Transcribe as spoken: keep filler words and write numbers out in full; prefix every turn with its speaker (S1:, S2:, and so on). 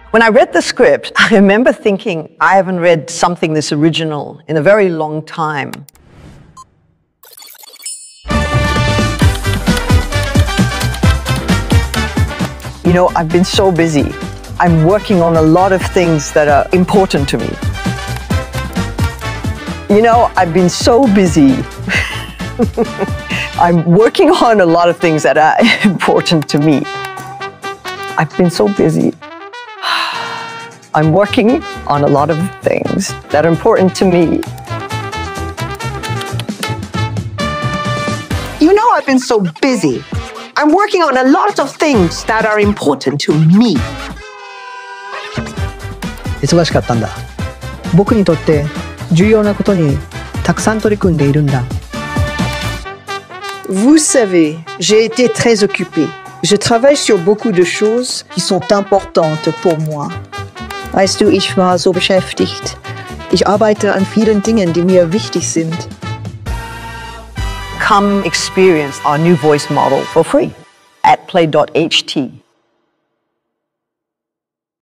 S1: When I read the script, I remember thinking, I haven't read something this original in a very long time. You know, I've been so busy. I'm working on a lot of things that are important to me. You know, I've been so busy. I'm working on a lot of things that are important to me. I've been so busy. I'm working on a lot of things that are important to me.
S2: You know, I've been so busy. I'm working on a lot of things that are important to me.
S3: 忙しかったんだ。僕にとって重要なことにたくさん取り組んでいるんだ。
S4: Vous savez, j'ai été très occupée. Je travaille sur beaucoup de choses qui sont importantes pour moi. Weißt du, ich war so beschäftigt. Ich arbeite an vielen Dingen, die mir wichtig sind.
S1: Come experience our new voice model for free at Play dot H T.